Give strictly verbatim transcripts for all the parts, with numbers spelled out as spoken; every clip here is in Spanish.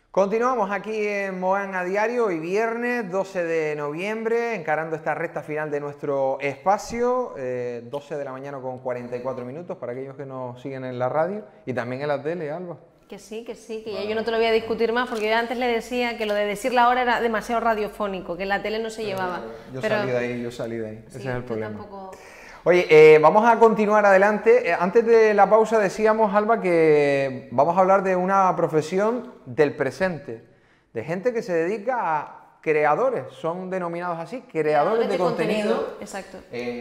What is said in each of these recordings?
Continuamos aquí en Mogán a Diario, hoy viernes doce de noviembre, encarando esta recta final de nuestro espacio, eh, doce de la mañana con cuarenta y cuatro minutos para aquellos que nos siguen en la radio y también en la tele, Alba. Que sí, que sí, que ya yo no te lo voy a discutir más porque yo antes le decía que lo de decir la hora era demasiado radiofónico, que en la tele no se llevaba. Yo pero... salí de ahí, yo salí de ahí, sí, ese es el problema. Tampoco... Oye, eh, vamos a continuar adelante. Eh, antes de la pausa decíamos, Alba, que vamos a hablar de una profesión del presente, de gente que se dedica a creadores, son denominados así, creadores, creadores de, de contenido, contenido exacto.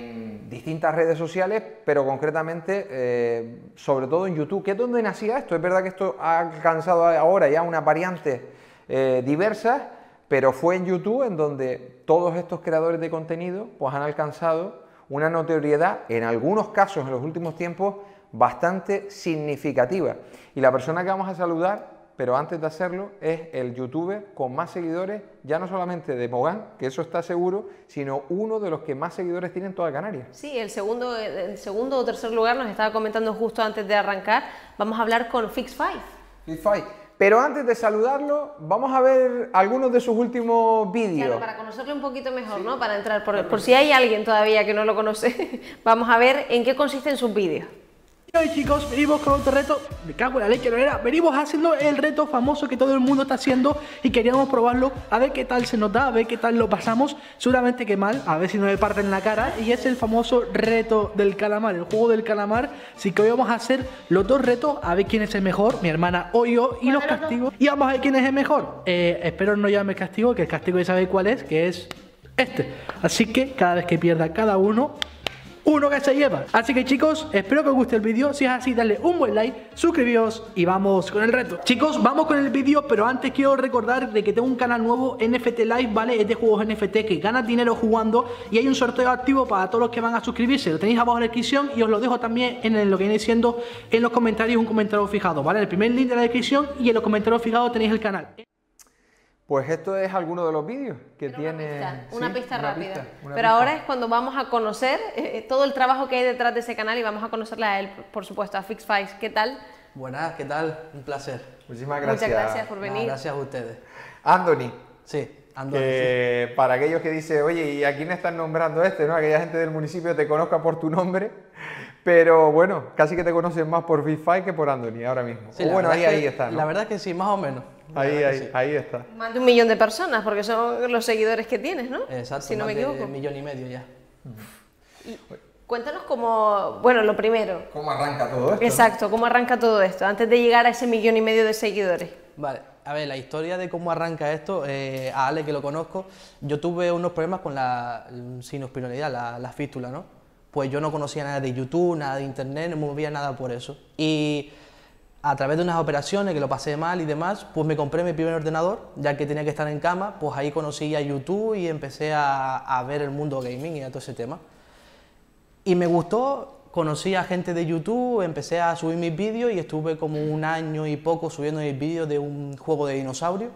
en distintas redes sociales, pero concretamente, eh, sobre todo en YouTube, que es donde nacía esto. Es verdad que esto ha alcanzado ahora ya unas variantes eh, diversas, pero fue en YouTube en donde todos estos creadores de contenido pues, han alcanzado una notoriedad, en algunos casos en los últimos tiempos, bastante significativa. Y la persona que vamos a saludar, pero antes de hacerlo, es el youtuber con más seguidores, ya no solamente de Mogán, que eso está seguro, sino uno de los que más seguidores tiene en toda Canarias. Sí, el segundo, el segundo o tercer lugar nos estaba comentando justo antes de arrancar. Vamos a hablar con Fix Five. Fix Five. Pero antes de saludarlo, vamos a ver algunos de sus últimos vídeos. Claro, para conocerlo un poquito mejor, sí. ¿no? Para entrar, por, por si hay alguien todavía que no lo conoce, vamos a ver en qué consisten sus vídeos. Y hoy, chicos, venimos con otro reto. Me cago en la leche, no era. Venimos haciendo el reto famoso que todo el mundo está haciendo y queríamos probarlo, a ver qué tal se nos da, a ver qué tal lo pasamos. Seguramente que mal, a ver si no me parten la cara. Y es el famoso reto del calamar, el juego del calamar. Así que hoy vamos a hacer los dos retos, a ver quién es el mejor, mi hermana o yo, y los castigos. Y vamos a ver quién es el mejor. Eh, espero no llamarme castigo, que el castigo ya sabéis cuál es, que es este. Así que cada vez que pierda cada uno, uno que se lleva. Así que, chicos, espero que os guste el vídeo. Si es así, dale un buen like, suscribíos y vamos con el reto. Chicos, vamos con el vídeo, pero antes quiero recordar de que tengo un canal nuevo, N F T Live, ¿vale? Es de juegos N F T que ganas dinero jugando y hay un sorteo activo para todos los que van a suscribirse. Lo tenéis abajo en la descripción y os lo dejo también en lo que viene siendo en los comentarios, un comentario fijado, ¿vale? El primer link de la descripción y en los comentarios fijados tenéis el canal. Pues esto es alguno de los vídeos que Pero tiene... Una pista, una sí, pista una rápida. Pista, una Pero pista. ahora es cuando vamos a conocer eh, todo el trabajo que hay detrás de ese canal y vamos a conocerle a él, por supuesto, a Fix Five. ¿Qué tal? Buenas, ¿qué tal? Un placer. Muchísimas gracias. Muchas gracias por venir. Nah, gracias a ustedes. Anthony. Sí, Anthony. Que sí. Para aquellos que dicen, oye, ¿y a quién están nombrando este? ¿No? Aquella gente del municipio te conozca por tu nombre. Pero bueno, casi que te conocen más por Fix Five que por Anthony ahora mismo. Sí, o bueno, ahí, que, ahí está, ¿no? La verdad que sí, más o menos. Ahí, ahí, sí. ahí está. Más de un millón de personas, porque son los seguidores que tienes, ¿no? Exacto, si no más me equivoco. de un millón y medio ya. Y cuéntanos cómo, bueno, lo primero. ¿Cómo arranca todo esto? Exacto, ¿no? ¿Cómo arranca todo esto? Antes de llegar a ese millón y medio de seguidores. Vale, a ver, la historia de cómo arranca esto, eh, a Ale que lo conozco, yo tuve unos problemas con la sinuspiralidad, la, la fístula, ¿no? Pues yo no conocía nada de YouTube, nada de internet, no me movía nada por eso. Y a través de unas operaciones que lo pasé mal y demás, pues me compré mi primer ordenador, ya que tenía que estar en cama, pues ahí conocí a YouTube y empecé a, a ver el mundo gaming y a todo ese tema. Y me gustó, conocí a gente de YouTube, empecé a subir mis vídeos y estuve como un año y poco subiendo mis vídeos de un juego de dinosaurios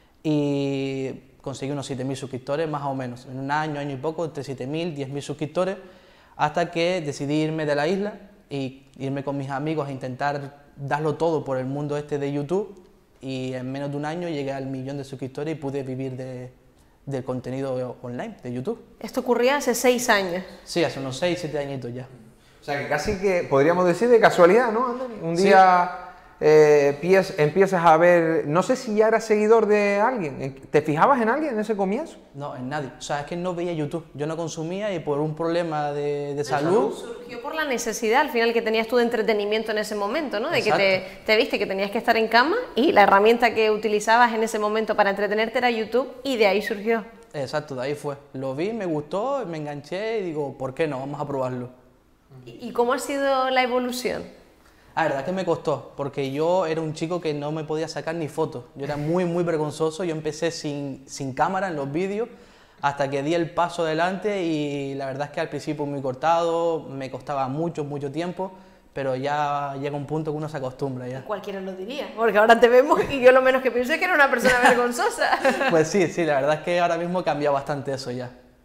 y conseguí unos siete mil suscriptores más o menos, en un año, año y poco, entre siete mil, diez mil suscriptores, hasta que decidí irme de la isla y irme con mis amigos a intentar darlo todo por el mundo este de YouTube y en menos de un año llegué al millón de suscriptores y pude vivir de, del contenido online de YouTube. Esto ocurría hace seis años. Sí, hace unos seis, siete añitos ya. O sea que casi que podríamos decir de casualidad, ¿no, Anthony? Un día sí. eh, pies, empiezas a ver, no sé si ya eras seguidor de alguien, ¿te fijabas en alguien en ese comienzo? No, en nadie, o sea, es que no veía YouTube, yo no consumía y por un problema de, de salud... salud... Surgió por la necesidad al final que tenías tú de entretenimiento en ese momento, ¿no? De Exacto. que te, te viste que tenías que estar en cama y la herramienta que utilizabas en ese momento para entretenerte era YouTube y de ahí surgió. Exacto, de ahí fue. Lo vi, me gustó, me enganché y digo, ¿por qué no? Vamos a probarlo. ¿Y cómo ha sido la evolución? La verdad que me costó, porque yo era un chico que no me podía sacar ni fotos. Yo era muy, muy vergonzoso. Yo empecé sin, sin cámara en los vídeos hasta que di el paso adelante y la verdad es que al principio muy cortado, me costaba mucho, mucho tiempo, pero ya llega un punto que uno se acostumbra ya. Cualquiera lo diría, porque ahora te vemos y yo lo menos que pienso es que era una persona vergonzosa. Pues sí, sí, la verdad es que ahora mismo ha cambiado bastante eso ya.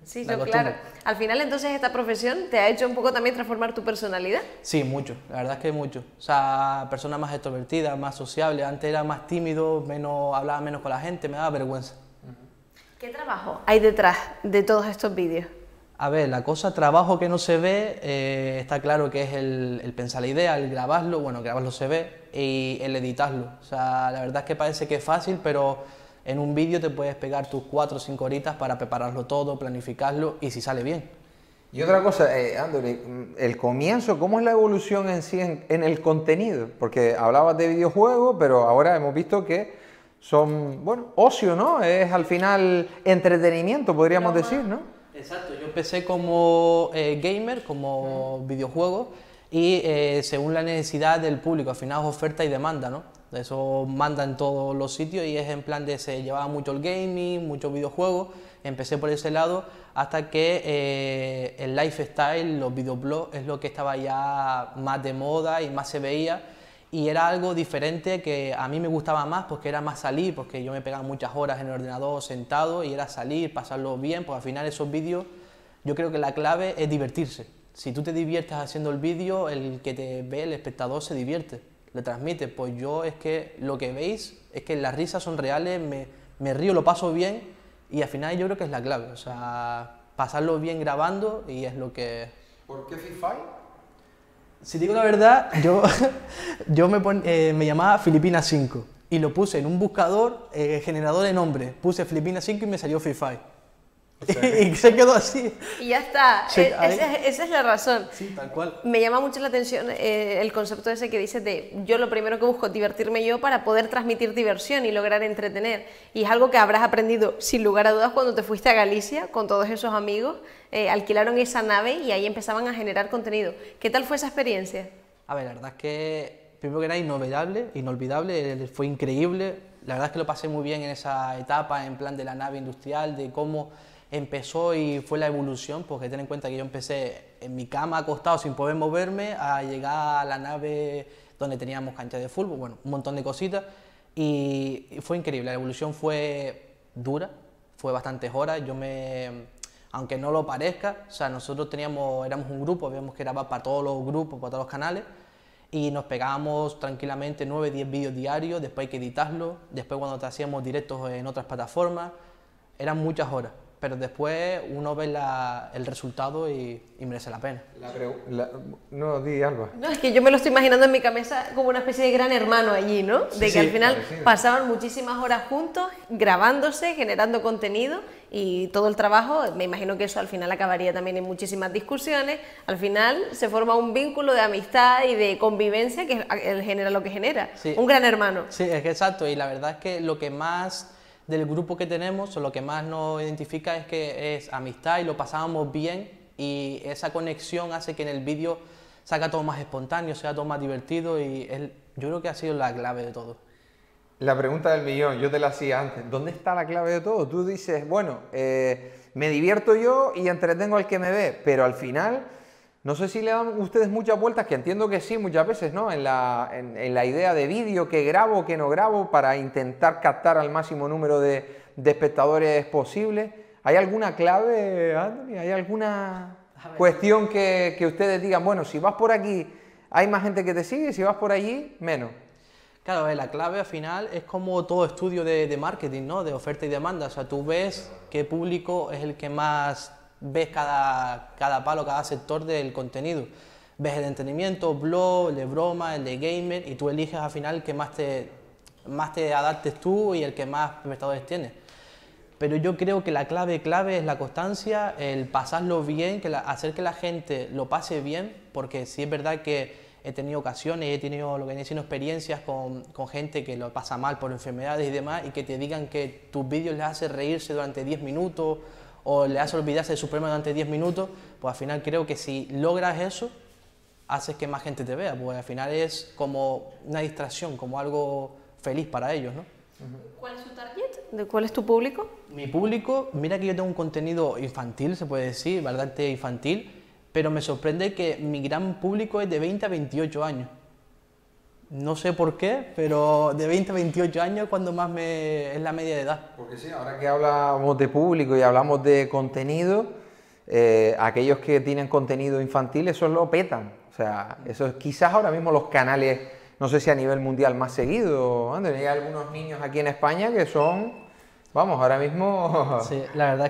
Sí, la no, costumbre. claro. Al final, entonces, esta profesión te ha hecho un poco también transformar tu personalidad. Sí, mucho, la verdad es que mucho. O sea, persona más extrovertida, más sociable. Antes era más tímido, menos, hablaba menos con la gente, me daba vergüenza. ¿Qué trabajo hay detrás de todos estos vídeos? A ver, la cosa, trabajo que no se ve, eh, está claro que es el, el pensar la idea, el grabarlo, bueno, grabarlo se ve, y el editarlo. O sea, la verdad es que parece que es fácil, pero en un vídeo te puedes pegar tus cuatro o cinco horitas para prepararlo todo, planificarlo, y si sale bien. Y otra cosa, eh, Andoni, el comienzo, ¿cómo es la evolución en sí en, en el contenido? Porque hablabas de videojuegos, pero ahora hemos visto que son, bueno, ocio, ¿no? Es al final entretenimiento, podríamos decir, ¿no? Exacto, yo empecé como eh, gamer, como videojuego, y eh, según la necesidad del público, al final es oferta y demanda, ¿no? Eso manda en todos los sitios y es en plan de se llevaba mucho el gaming, muchos videojuegos, empecé por ese lado hasta que eh, el lifestyle, los videoblogs es lo que estaba ya más de moda y más se veía y era algo diferente que a mí me gustaba más porque era más salir, porque yo me pegaba muchas horas en el ordenador sentado y era salir, pasarlo bien, pues al final esos vídeos yo creo que la clave es divertirse. Si tú te diviertes haciendo el vídeo, el que te ve, el espectador se divierte, le transmite. Pues yo es que lo que veis es que las risas son reales, me, me río, lo paso bien y al final yo creo que es la clave, o sea, pasarlo bien grabando y es lo que... ¿Por qué FIFA? Si digo la verdad, yo, yo me, pon, eh, me llamaba Filipinas cinco y lo puse en un buscador, eh, generador de nombres, puse Filipinas cinco y me salió FIFA. O sea, y se quedó así. Y ya está, Sí, e esa, esa es la razón. Sí, tal cual. Me llama mucho la atención eh, el concepto ese que dices de yo lo primero que busco es divertirme yo para poder transmitir diversión y lograr entretener. Y es algo que habrás aprendido sin lugar a dudas cuando te fuiste a Galicia con todos esos amigos, eh, alquilaron esa nave y ahí empezaban a generar contenido. ¿Qué tal fue esa experiencia? A ver, la verdad es que primero que era inolvidable, inolvidable, fue increíble. La verdad es que lo pasé muy bien en esa etapa, en plan de la nave industrial, de cómo empezó y fue la evolución, porque ten en cuenta que yo empecé en mi cama acostado sin poder moverme a llegar a la nave donde teníamos cancha de fútbol, bueno, un montón de cositas y, y fue increíble, la evolución fue dura, fue bastantes horas, yo me, aunque no lo parezca, o sea, nosotros teníamos, éramos un grupo, habíamos que grabar para todos los grupos, para todos los canales y nos pegábamos tranquilamente nueve, diez vídeos diarios, después hay que editarlos, después cuando te hacíamos directos en otras plataformas, eran muchas horas. Pero después uno ve la, el resultado y, y merece la pena. La la, no, di Alba. No, es que yo me lo estoy imaginando en mi cabeza como una especie de gran hermano allí, ¿no? De que sí, al final parecido. pasaban muchísimas horas juntos, grabándose, generando contenido y todo el trabajo, me imagino que eso al final acabaría también en muchísimas discusiones. Al final se forma un vínculo de amistad y de convivencia que genera lo que genera. Sí. Un gran hermano. Sí, es que exacto. Y la verdad es que lo que más del grupo que tenemos, o lo que más nos identifica es que es amistad y lo pasábamos bien y esa conexión hace que en el vídeo salga todo más espontáneo, sea todo más divertido y es, yo creo que ha sido la clave de todo. La pregunta del millón, yo te la hacía antes, ¿dónde está la clave de todo? Tú dices, bueno, eh, me divierto yo y entretengo al que me ve, pero al final, no sé si le dan ustedes muchas vueltas, que entiendo que sí muchas veces, ¿no? En la, en, en la idea de vídeo, que grabo, que no grabo, para intentar captar al máximo número de, de espectadores posible. ¿Hay alguna clave, Andoni? ¿Hay alguna cuestión que, que ustedes digan, bueno, si vas por aquí hay más gente que te sigue, si vas por allí, menos? Claro, la clave al final es como todo estudio de, de marketing, ¿no? De oferta y demanda. O sea, tú ves qué público es el que más ves cada, cada palo, cada sector del contenido. Ves el de entretenimiento, blog, el de broma, el de gamer y tú eliges al final el que más te, más te adaptes tú y el que más espectadores tienes. Pero yo creo que la clave clave es la constancia, el pasarlo bien, que la, hacer que la gente lo pase bien, porque sí es verdad que he tenido ocasiones, he tenido lo que he sido experiencias con, con gente que lo pasa mal por enfermedades y demás y que te digan que tus vídeos les hace reírse durante diez minutos o le hace olvidarse de su problema durante diez minutos, pues al final creo que si logras eso, haces que más gente te vea, pues al final es como una distracción, como algo feliz para ellos, ¿no? ¿Cuál es su target? ¿De cuál es tu público? Mi público, mira que yo tengo un contenido infantil, se puede decir, bastante infantil, pero me sorprende que mi gran público es de veinte a veintiocho años. No sé por qué, pero de veinte a veintiocho años cuando más me es la media de edad. Porque sí, ahora que hablamos de público y hablamos de contenido, eh, aquellos que tienen contenido infantil, eso lo petan. O sea, eso es quizás ahora mismo los canales, no sé si a nivel mundial más seguido. André, hay algunos niños aquí en España que son, vamos, ahora mismo... Sí, la verdad es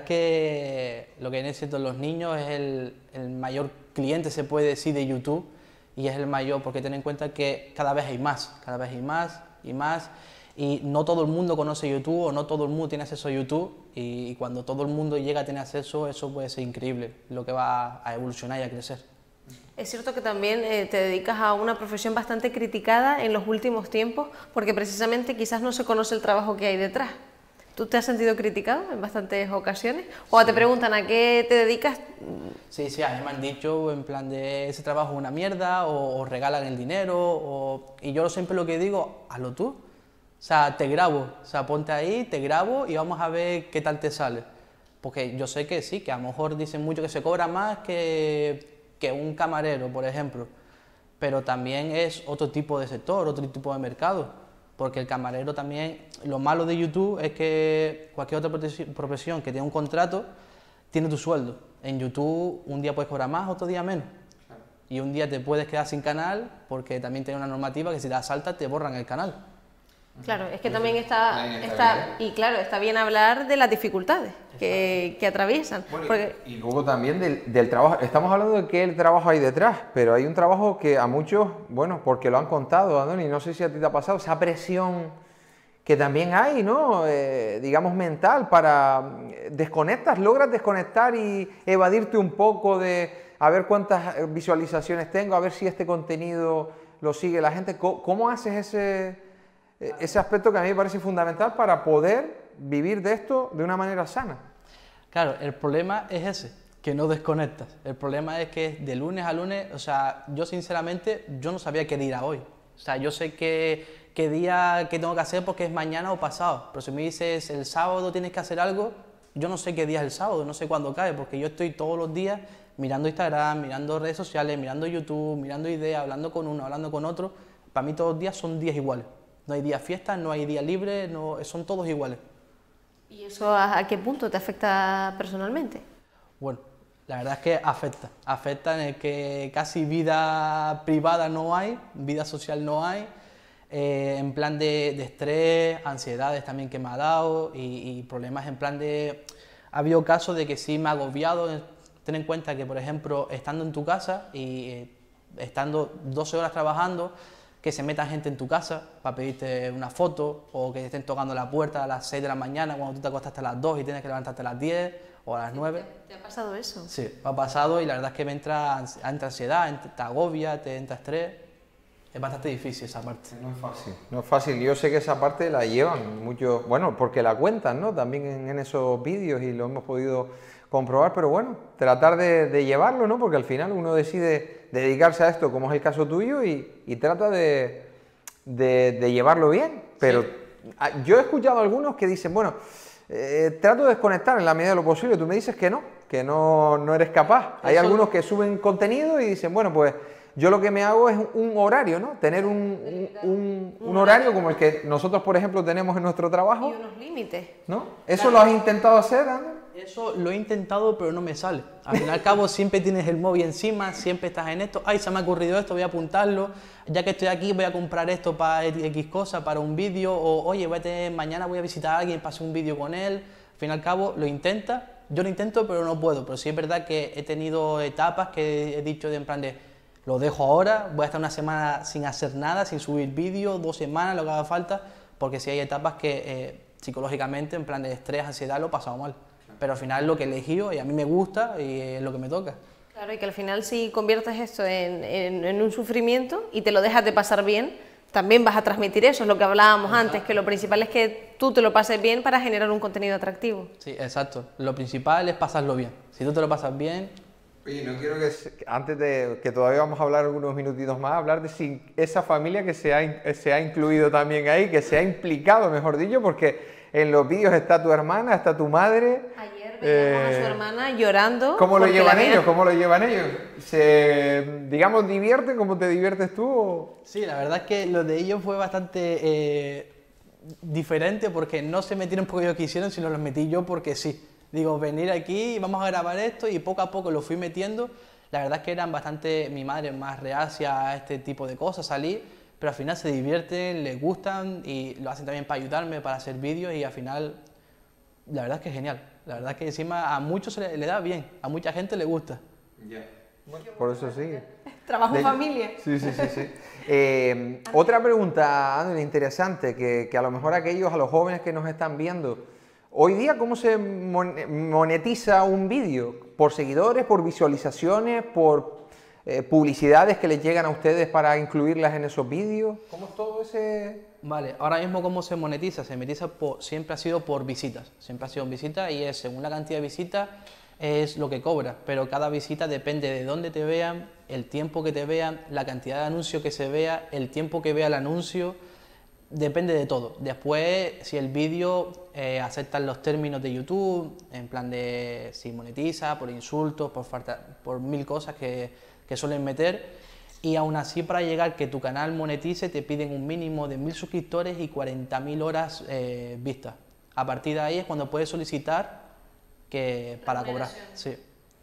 que lo que vienen siendo los niños es el, el mayor cliente, se puede decir, de YouTube. Y es el mayor, porque ten en cuenta que cada vez hay más, cada vez hay más y más, y no todo el mundo conoce YouTube, o no todo el mundo tiene acceso a YouTube, y cuando todo el mundo llega a tener acceso, eso puede ser increíble, lo que va a evolucionar y a crecer. Es cierto que también eh, te dedicas a una profesión bastante criticada en los últimos tiempos, porque precisamente quizás no se conoce el trabajo que hay detrás. ¿Tú te has sentido criticado en bastantes ocasiones? ¿O Sí. te preguntan a qué te dedicas? Sí, sí, a mí me han dicho en plan de ese trabajo es una mierda, o, o regalan el dinero, o... y yo siempre lo que digo, hazlo tú. O sea, te grabo, o sea, ponte ahí, te grabo y vamos a ver qué tal te sale. Porque yo sé que sí, que a lo mejor dicen mucho que se cobra más que, que un camarero, por ejemplo, pero también es otro tipo de sector, otro tipo de mercado. Porque el camarero también, lo malo de YouTube es que cualquier otra profesión que tenga un contrato tiene tu sueldo. En YouTube un día puedes cobrar más, otro día menos. Claro. Y un día te puedes quedar sin canal porque también tiene una normativa que si te asaltas te borran el canal. Claro, es que también está, está, y claro, está bien hablar de las dificultades que, que atraviesan. Bueno, porque... Y luego también del, del trabajo, estamos hablando de qué trabajo hay detrás, pero hay un trabajo que a muchos, bueno, porque lo han contado, Andoni, no sé si a ti te ha pasado, esa presión que también hay, ¿no? Eh, digamos mental, para desconectas, logras desconectar y evadirte un poco de a ver cuántas visualizaciones tengo, a ver si este contenido lo sigue la gente. ¿Cómo, cómo haces ese... ese aspecto que a mí me parece fundamental para poder vivir de esto de una manera sana? Claro, el problema es ese, que no desconectas. El problema es que de lunes a lunes, o sea, yo sinceramente, yo no sabía qué día era hoy. O sea, yo sé qué, qué día que tengo que hacer porque es mañana o pasado, pero si me dices el sábado tienes que hacer algo, yo no sé qué día es el sábado, no sé cuándo cae, porque yo estoy todos los días mirando Instagram, mirando redes sociales, mirando YouTube, mirando ideas, hablando con uno, hablando con otro. Para mí todos los días son días iguales. No hay día fiesta, no hay día libre, no, son todos iguales. ¿Y eso a, a qué punto te afecta personalmente? Bueno, la verdad es que afecta. Afecta en el que casi vida privada no hay, vida social no hay, eh, en plan de, de estrés, ansiedades también que me ha dado y, y problemas en plan de... Ha habido casos de que sí me ha agobiado. Ten en cuenta que, por ejemplo, estando en tu casa y eh, estando doce horas trabajando, que se meta gente en tu casa para pedirte una foto, o que te estén tocando la puerta a las seis de la mañana cuando tú te acostaste a las dos y tienes que levantarte a las diez o a las nueve. ¿Te ha pasado eso? Sí, me ha pasado y la verdad es que me entra, entra ansiedad, te agobia, te entra estrés. Es bastante difícil esa parte. No es fácil. No es fácil. Yo sé que esa parte la llevan muchos, bueno, porque la cuentan, ¿no? También en, en esos vídeos y lo hemos podido comprobar, pero bueno, tratar de, de llevarlo, ¿no? Porque al final uno decide dedicarse a esto, como es el caso tuyo, y, y trata de, de, de llevarlo bien. Pero sí. Yo he escuchado a algunos que dicen, bueno, eh, trato de desconectar en la medida de lo posible. Tú me dices que no, que no, no eres capaz. Hay Eso... algunos que suben contenido y dicen, bueno, pues yo lo que me hago es un horario, ¿no? Tener un, un, un, un horario como el que nosotros, por ejemplo, tenemos en nuestro trabajo. Y unos límites. ¿No? ¿Eso lo has intentado hacer, Andrés? Eso lo he intentado, pero no me sale. Al fin y al cabo, siempre tienes el móvil encima, siempre estás en esto. Ay, se me ha ocurrido esto, voy a apuntarlo. Ya que estoy aquí, voy a comprar esto para X cosa, para un vídeo. O, oye, voy a tener, mañana voy a visitar a alguien para hacer un vídeo con él. Al fin y al cabo, lo intenta. Yo lo intento, pero no puedo. Pero sí es verdad que he tenido etapas que he dicho de en plan de, lo dejo ahora, voy a estar una semana sin hacer nada, sin subir vídeo, dos semanas, lo que haga falta. Porque sí hay etapas que eh, psicológicamente, en plan de estrés, ansiedad, lo he pasado mal. Pero al final es lo que he elegido y a mí me gusta y es lo que me toca. Claro, y que al final si conviertes esto en, en, en un sufrimiento y te lo dejas de pasar bien, también vas a transmitir eso, es lo que hablábamos exacto. antes, que lo principal es que tú te lo pases bien para generar un contenido atractivo. Sí, exacto. Lo principal es pasarlo bien. Si tú te lo pasas bien... Oye, no quiero que, antes de que todavía vamos a hablar algunos minutitos más, hablar de si esa familia que se ha, se ha incluido también ahí, que se ha implicado, mejor dicho, porque en los vídeos está tu hermana, está tu madre. Ayer Veíamos a su Eh, hermana llorando. ¿Cómo lo porque llevan la habían- ellos? ¿Cómo lo llevan ellos? ¿Se, digamos, divierten como te diviertes tú? o- Sí, la verdad es que lo de ellos fue bastante eh, diferente porque no se metieron porque ellos quisieron, sino los metí yo porque sí. Digo, venir aquí, vamos a grabar esto y poco a poco lo fui metiendo. La verdad es que eran bastante, mi madre más reacia a este tipo de cosas, salir, pero al final se divierten, les gustan y lo hacen también para ayudarme, para hacer vídeos y al final la verdad es que es genial. La verdad es que encima a muchos se le, le da bien, a mucha gente le gusta. Por eso sí. Trabajo en De- familia. Sí, sí, sí. sí. Eh, otra pregunta, Andrés, interesante, que, que a lo mejor aquellos, a los jóvenes que nos están viendo, hoy día, ¿cómo se mon- monetiza un vídeo? ¿Por seguidores, por visualizaciones, por eh, publicidades que les llegan a ustedes para incluirlas en esos vídeos? ¿Cómo es todo ese...? Vale, ahora mismo ¿cómo se monetiza? Se monetiza por, siempre ha sido por visitas, siempre ha sido en visitas y es según la cantidad de visitas es lo que cobra, pero cada visita depende de dónde te vean, el tiempo que te vean, la cantidad de anuncio que se vea, el tiempo que vea el anuncio, depende de todo. Después, si el vídeo eh, acepta los términos de YouTube, en plan de si monetiza, por insultos, por, falta, por mil cosas que, que suelen meter, y aún así para llegar que tu canal monetice te piden un mínimo de mil suscriptores y cuarenta mil horas eh, vistas. A partir de ahí es cuando puedes solicitar que para cobrar. Sí.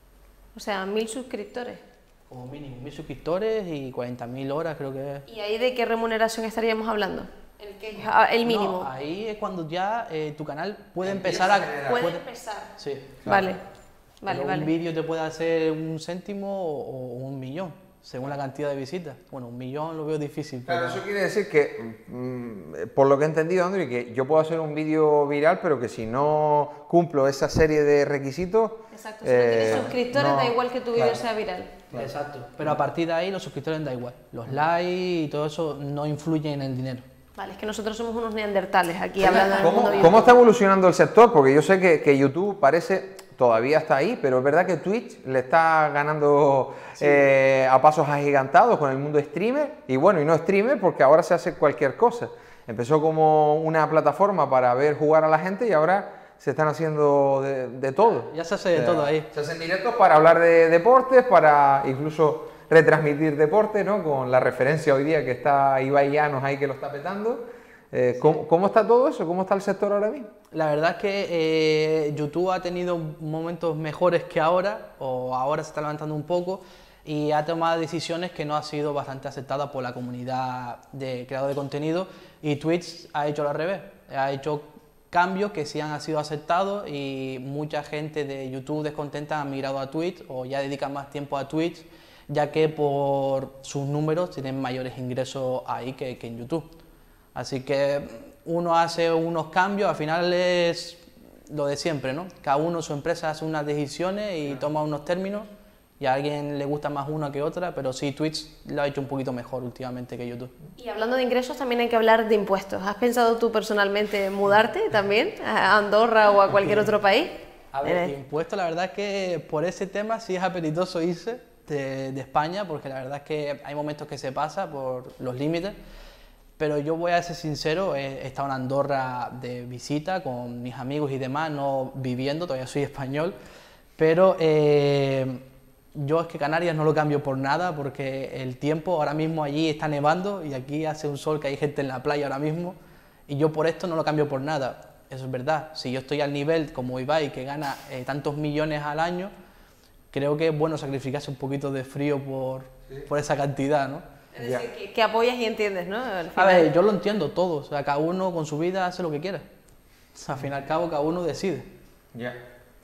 O sea, mil suscriptores. Como mínimo mil suscriptores y cuarenta mil horas creo que es. ¿Y ahí de qué remuneración estaríamos hablando? El, que, ah, el mínimo. No, ahí es cuando ya eh, tu canal puede empezar a... Puede puede- empezar. Sí, Vale, vale, Pero vale. Un vídeo te puede hacer un céntimo o, o un millón, según la cantidad de visitas. Bueno, un millón lo veo difícil. Claro, pero- eso quiere decir que, mm, por lo que he entendido, Andrés, que yo puedo hacer un vídeo viral, pero que si no cumplo esa serie de requisitos... Exacto, si no eh, tienes suscriptores, no- da igual que tu vídeo claro. sea viral. Exacto. Pero a partir de ahí los suscriptores da igual. Los likes y todo eso no influyen en el dinero. Vale, es que nosotros somos unos neandertales aquí hablando del ¿Cómo, mundo cómo YouTube. está evolucionando el sector? Porque yo sé que, que YouTube parece, todavía está ahí, pero es verdad que Twitch le está ganando eh, a pasos agigantados con el mundo streamer, y bueno, y no streamer porque ahora se hace cualquier cosa. Empezó como una plataforma para ver jugar a la gente y ahora se están haciendo de, de todo. Ya se hace de todo ahí. Se hacen directos para hablar de deportes, para incluso retransmitir deporte, ¿no? Con la referencia hoy día que está Ibai Llanos ahí que lo está petando. Eh, ¿cómo, cómo está todo eso? ¿Cómo está el sector ahora mismo? La verdad es que eh, YouTube ha tenido momentos mejores que ahora, o ahora se está levantando un poco, y ha tomado decisiones que no han sido bastante aceptadas por la comunidad de creadores de contenido, y Twitch ha hecho al revés, ha hecho cambios que sí han sido aceptados y mucha gente de YouTube descontenta ha migrado a Twitch o ya dedican más tiempo a Twitch, ya que por sus números tienen mayores ingresos ahí que, que en YouTube. Así que uno hace unos cambios, al final es lo de siempre, ¿no? Cada uno, su empresa hace unas decisiones y toma unos términos y a alguien le gusta más una que otra, pero sí, Twitch lo ha hecho un poquito mejor últimamente que YouTube. Y hablando de ingresos, también hay que hablar de impuestos. ¿Has pensado tú personalmente mudarte también a Andorra o a cualquier otro país? A ver, Eh, impuestos, la verdad es que por ese tema sí es apetitoso irse de, de España, porque la verdad es que hay momentos que se pasa por los límites, pero yo voy a ser sincero, he estado en Andorra de visita con mis amigos y demás, no viviendo, todavía soy español, pero eh, yo es que Canarias no lo cambio por nada, porque el tiempo ahora mismo allí está nevando y aquí hace un sol que hay gente en la playa ahora mismo, y yo por esto no lo cambio por nada. Eso es verdad, si yo estoy al nivel como Ibai, que gana eh, tantos millones al año, creo que es bueno sacrificarse un poquito de frío por, por esa cantidad, ¿no? Es decir, que, que apoyas y entiendes, ¿no? Al A final. ver, yo lo entiendo todo, o sea, cada uno con su vida hace lo que quiere. O sea, al fin y al cabo, cada uno decide. Ya.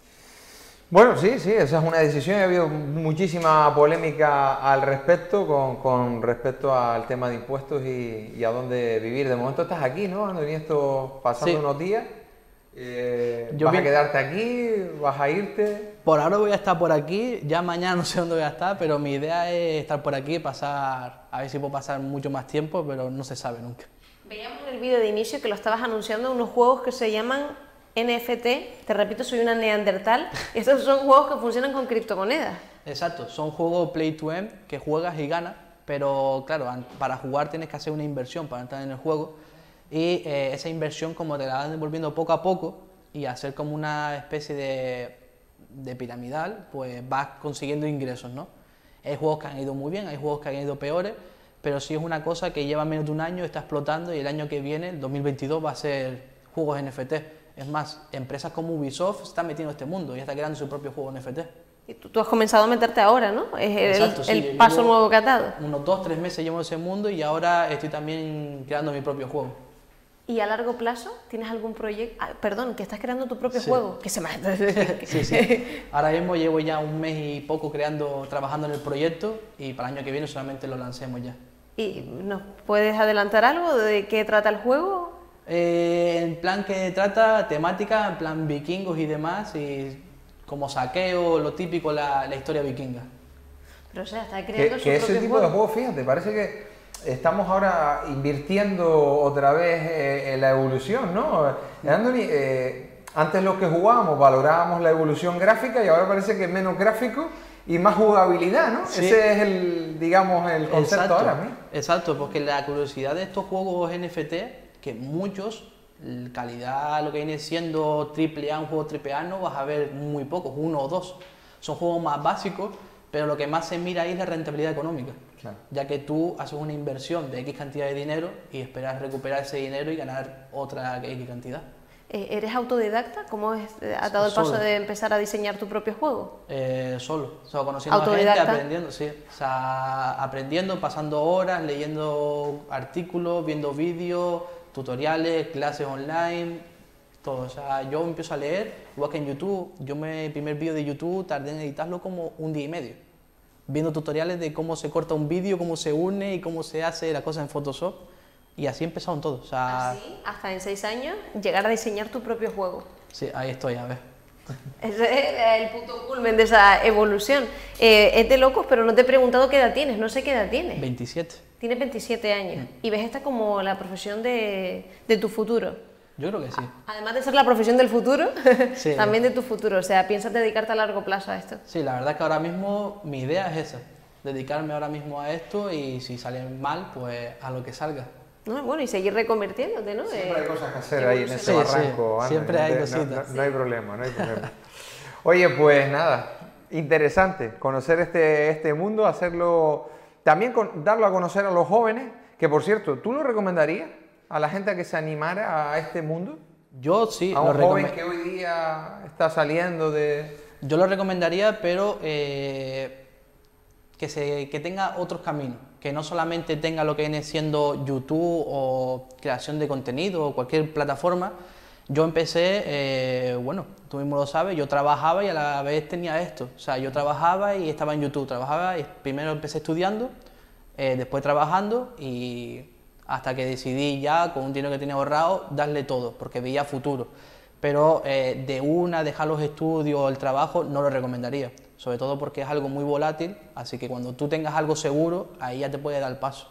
Bueno, sí, sí, esa es una decisión y ha habido muchísima polémica al respecto con, con respecto al tema de impuestos y, y a dónde vivir. De momento estás aquí, ¿no? Ando en esto pasando Sí. unos días. Eh, Yo ¿Vas a vi- quedarte aquí? ¿Vas a irte? Por ahora voy a estar por aquí, ya mañana no sé dónde voy a estar, pero mi idea es estar por aquí, pasar, a ver si puedo pasar mucho más tiempo, pero no se sabe nunca. Veíamos en el vídeo de inicio que lo estabas anunciando unos juegos que se llaman N F T. Te repito, soy una neandertal. Estos son juegos que funcionan con criptomonedas. Exacto, son juegos play to earn que juegas y ganas, pero claro, an- para jugar tienes que hacer una inversión para entrar en el juego y eh, esa inversión como te la van devolviendo poco a poco y hacer como una especie de de piramidal, pues vas consiguiendo ingresos, ¿no? Hay juegos que han ido muy bien, hay juegos que han ido peores, pero sí es una cosa que lleva menos de un año, está explotando y el año que viene, el dos mil veintidós, va a ser juegos N F T. Es más, empresas como Ubisoft están metiendo en este mundo y está creando su propio juego N F T. Y tú, tú has comenzado a meterte ahora, ¿no? Es el, Exacto, sí, el yo paso llevo nuevo que has dado. Unos dos, tres meses llevo en ese mundo y ahora estoy también creando mi propio juego. ¿Y a largo plazo tienes algún proyecto? Ah, perdón, que estás creando tu propio Sí. juego. Que se me... Sí, sí. Ahora mismo llevo ya un mes y poco creando, trabajando en el proyecto y para el año que viene solamente lo lancemos ya. ¿Y nos puedes adelantar algo de qué trata el juego? Eh, en plan que trata temática, en plan vikingos y demás, y como saqueo, lo típico, la, la historia vikinga. Pero o sea, está Que, creando su que ese propio tipo juego. de juegos, fíjate, parece que estamos ahora invirtiendo otra vez eh, en la evolución, ¿no? Eh, Anthony, eh, antes lo que jugábamos valorábamos la evolución gráfica y ahora parece que es menos gráfico y más jugabilidad, ¿no? Sí. Ese es el, digamos, el concepto Exacto, ahora mismo. exacto, porque la curiosidad de estos juegos N F T, que muchos, calidad, lo que viene siendo triple A, un juego triple A, no vas a ver muy pocos, uno o dos. Son juegos más básicos, pero lo que más se mira ahí es la rentabilidad económica. Claro. Ya que tú haces una inversión de X cantidad de dinero y esperas recuperar ese dinero y ganar otra X cantidad. Eh, ¿Eres autodidacta? ¿Cómo es, eh, has dado el paso Solo. de empezar a diseñar tu propio juego? Eh, solo, o sea, conociendo a gente, ¿Autodidacta? aprendiendo, sí. O sea, aprendiendo, pasando horas, leyendo artículos, viendo vídeos, tutoriales, clases online, todo. O sea, yo empiezo a leer, igual que en YouTube. Yo me, el primer vídeo de YouTube tardé en editarlo como un día y medio, viendo tutoriales de cómo se corta un vídeo, cómo se une y cómo se hace la cosa en Photoshop. Y así empezaron todo. O sea, Así, hasta en seis años, llegar a diseñar tu propio juego. sí, ahí estoy, a ver. Ese es el punto culmen de esa evolución. Eh, es de locos, pero no te he preguntado qué edad tienes, no sé qué edad tienes. veintisiete. Tienes veintisiete años y ves esta como la profesión de, de tu futuro. Yo creo que sí. Además de ser la profesión del futuro, Sí. también de tu futuro. O sea, piensas dedicarte a largo plazo a esto. Sí, la verdad que ahora mismo mi idea es esa, dedicarme ahora mismo a esto y si sale mal, pues a lo que salga. ¿No? Bueno, y seguir reconvirtiéndote, ¿no? Siempre Eh, hay cosas que hacer ahí en ese Sí, barranco. sí, Ana, siempre no hay te- cositas. No, no- no hay problema, no hay problema. Oye, pues nada, interesante conocer este, este mundo, hacerlo, también con- darlo a conocer a los jóvenes, que por cierto, ¿tú lo recomendarías a la gente a que se animara a este mundo? Yo sí, A lo un joven recome- que hoy día está saliendo de... yo lo recomendaría, pero eh, que, se, que tenga otros caminos, que no solamente tenga lo que viene siendo YouTube o creación de contenido o cualquier plataforma. Yo empecé, eh, bueno, tú mismo lo sabes, yo trabajaba y a la vez tenía esto. O sea, yo trabajaba y estaba en YouTube, trabajaba y primero empecé estudiando, eh, después trabajando y hasta que decidí ya, con un dinero que tenía ahorrado, darle todo, porque veía futuro. Pero eh, de una, dejar los estudios o el trabajo, no lo recomendaría. Sobre todo porque es algo muy volátil, así que cuando tú tengas algo seguro, ahí ya te puede dar el paso.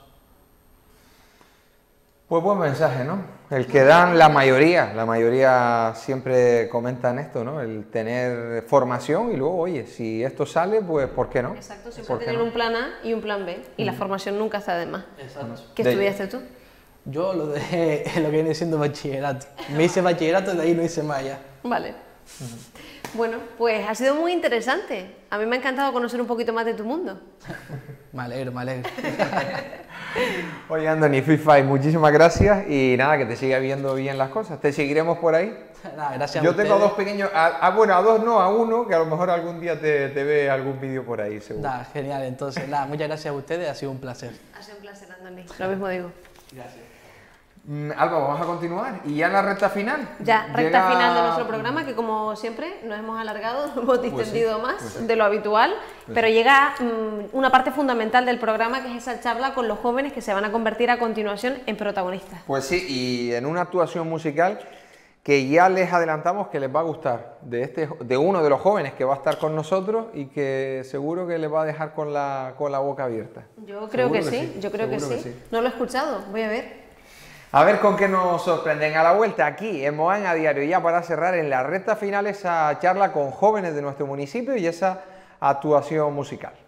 Pues buen mensaje, ¿no? El que dan la mayoría, la mayoría siempre comentan esto, ¿no? El tener formación y luego, oye, si esto sale, pues ¿por qué no? Exacto, siempre ¿Por qué tener no? un plan A y un plan B. Y la formación nunca está de más. Exacto. ¿Qué De- estudiaste tú? Yo lo dejé en lo que viene siendo bachillerato. Me hice bachillerato y de ahí no hice más ya. Vale. Bueno, pues ha sido muy interesante. A mí me ha encantado conocer un poquito más de tu mundo. Me alegro, me alegro. Oye, Anthony, FIFA, muchísimas gracias y nada, que te siga viendo bien las cosas. Te seguiremos por ahí. Nada, gracias Yo a tengo a ustedes. dos pequeños, a, a- bueno, a dos no, a uno, que a lo mejor algún día te, te ve algún vídeo por ahí, seguro. Nada, genial, entonces, nada, muchas gracias a ustedes, ha sido un placer. Ha sido un placer, Andoni. Lo mismo digo. Gracias. Mm, Alba, vamos a continuar. Y ya en la recta final. Ya, recta llega- final de nuestro programa, que como siempre nos hemos alargado, nos hemos distendido sí, más pues sí. de lo habitual, pero llega mm, una parte fundamental del programa, que es esa charla con los jóvenes que se van a convertir a continuación en protagonistas. Pues sí, y en una actuación musical que ya les adelantamos que les va a gustar, de, este, de uno de los jóvenes que va a estar con nosotros y que seguro que les va a dejar con la, con la boca abierta. Yo creo que, Seguro que sí, sí, yo creo que seguro sí. que sí. No lo he escuchado, voy a ver. A ver con qué nos sorprenden a la vuelta aquí en Moan a Diario, ya para cerrar en la recta final esa charla con jóvenes de nuestro municipio y esa actuación musical.